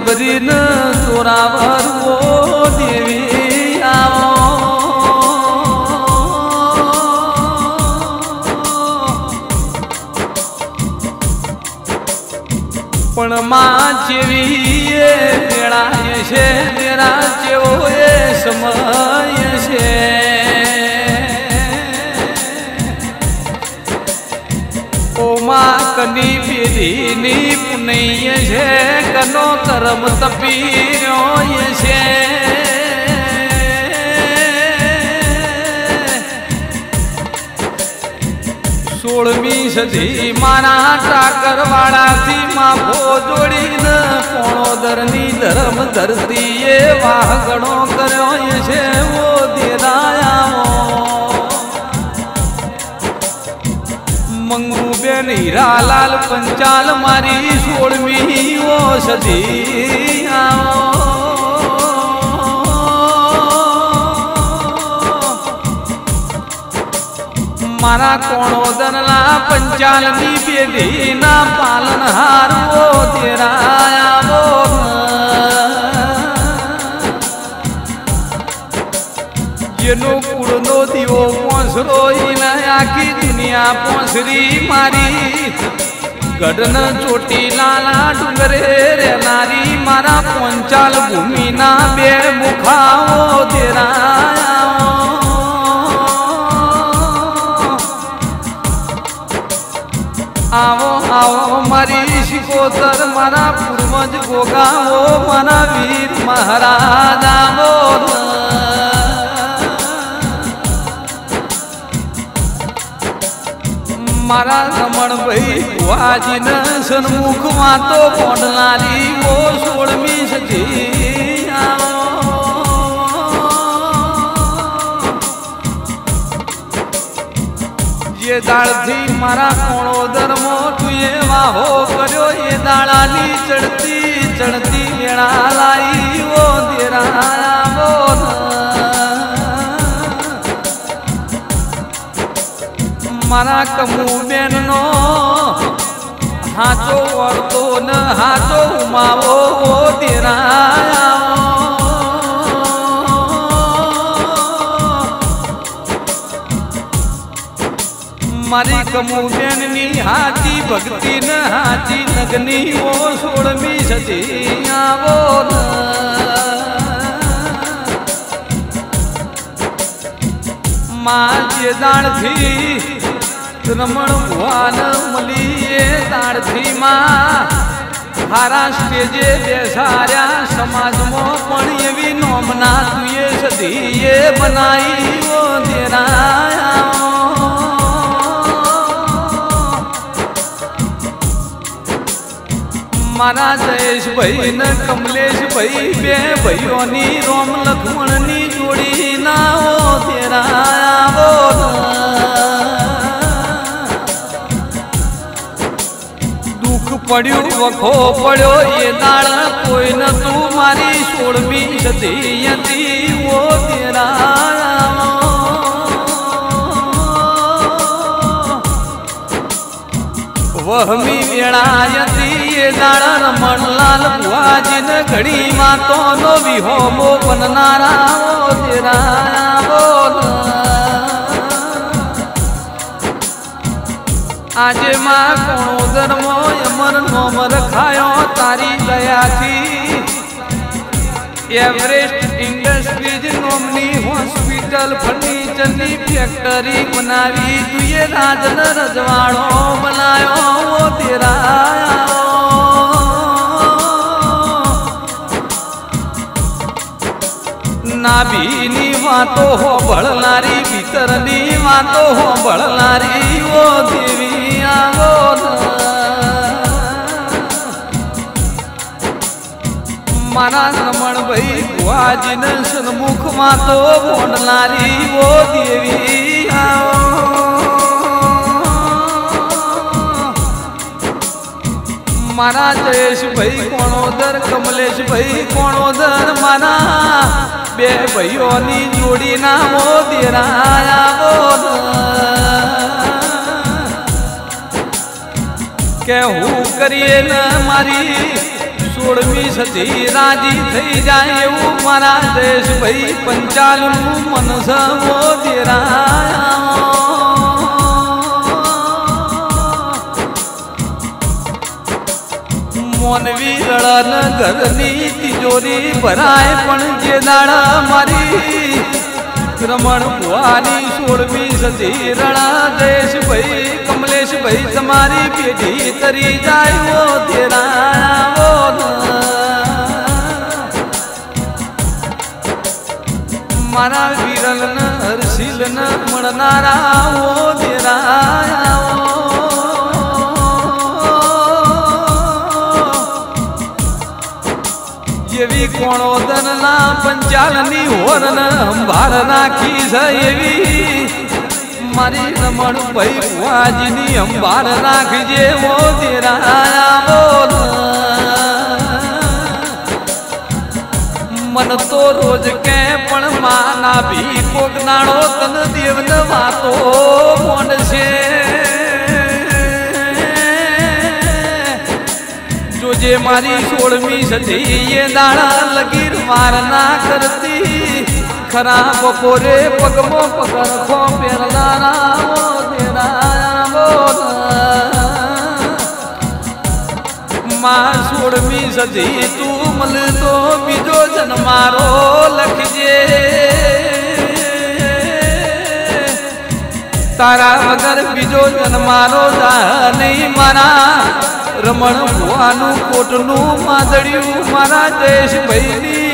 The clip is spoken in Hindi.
जबरी न जोरावर वो देवी आओ पण मां जेवी ये मेळाय छे तेरा जेवो ये समय छे ओ मां कनी पीधी पुनैय छे कनो कर्म तपीर्यो छे 16મી સદી मारा टाकर वाला थी माफो जोड़ी न पोणोदर नी धर्म धरती ये वाह गणो कर्यो छे वो देराया मंगू बेन हीरालाल पंचाल मारी 16મી वो सदी आओ मारा कोणोदरला पंचालनी बेदी ना पालनहार वो तेराया वो जेनो कुळनो दीवो पोसरो इना आखी दुनिया पोसरी मारी गढ़न चोटी लाला डुंगरे रे नारी मारा पंचाल भूमि ना बे मुखा वो तेराया आओ आओ मारी शिकोतर मारा पूर्वज गोगाओ मारा वीर महाराज आओ मारा रमण भाई बुआजी न सन्मुख मातो पोंडलारी वो 16મી सदी आओ ये दाल थी मारा कोणोदर मोटुए वाहो कर्यो ये दालाली चढ़ती चढ़ती वेणा लाई वो देराया बोल मारा कमू बेन नो हाथो वर्तो न हाथो उमावो वो देराया मारी कमू बेन नी हाथी भक्ति न हाथी नगनी वो 16મી सदी आवो मां जे दाण थी रमण भुवन मलिए दाण थी मां हारा स्टेजे बेसार्या समाज मो पण एवी नोमना तुए सदी ये बनाई वो देराया मारा जयेश भाई न कमलेश भाई बे भाइयों नी रोम लक्ष्मण नी जोड़ी ना वो तेरा वो दुख पड़्यो वखो पड़्यो ये दाड़ कोई न तू मारी 16મી सदी यती वो तेरा वहमी वेणायती ये दाड़ा रमणलाल बुआजी न घड़ी मातो नो विहोमो बननारा वो तेराया बोल आजे मां कोणोदर मो अमर नोम रखायो तारी दया थी एवरेस्ट इंडस्ट्रीज नोमनी हॉस्पिटल फर्नीचर नी फैक्टरी बनावी तुए राजन रजवाड़ो बनायो वो तेरा नाभीनी वातो हो बड़लारी भीतरनी वातो हो बड़लारी वो देवी आवो मारा रमण भाई बुआजी न सन्मुख मातो पोंडलारी वो देवी आओ मारा जयेश भाई कोणोदर कमलेश भाई कोणोदर मारा बे भाइयों नी जोड़ी ना वो देराया बोल कहूँ करिए न मारी 16મી સદી રાજી થઈ જાય એવું મારા દેશ ભાઈ પંચાલનું મનસવો દેરાયા મોનવી રળન ઘરની તિજોરી ભરાય પણ જે દાડા મારી રમણ ભુવાની 16મી સદી રણા દેશ ભાઈ કમલેશ ભાઈ તમારી પેઢી તરી જાય ઓ તેરા મારા વિરલ ન હર્ષિલ ન મળનારા ઓ તેરા જેવી કોણોદરના પંચાલની હોરન અંભાર નાખી છે એવી મારી રમણ ભાઈ ભુવાજીની અંભાર નાખજે ઓ તેરા બોલ મન તો રોજ કે પણ માના ભી કોક નાળો તન દેવન વાતો મોંડશે જોજે મારી 16મી સદી એ દાડા લગીર માર ના કરતી ખરા બપોરે પગમો પગરખો પહેરનારા ઓ તેરા બોલ માં 16મી સદી તું મળતો બીજો જન્મારો લખજે તારા વગર બીજો જન્મારો જા નહીં મારા રમણ ભુવાનું કોટનું માદળ્યું મારા દેશ ભાઈની